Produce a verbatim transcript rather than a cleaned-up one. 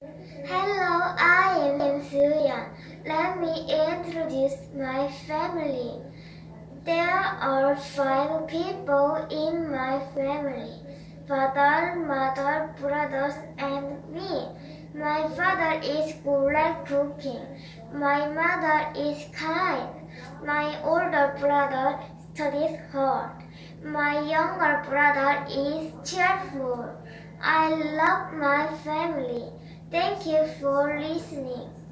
Hello, I am Suyan. Let me introduce my family. There are five people in my family: father, mother, brothers, and me. My father is good at cooking. My mother is kind. My older brother studies hard. My younger brother is cheerful. I love my family. Thank you for listening.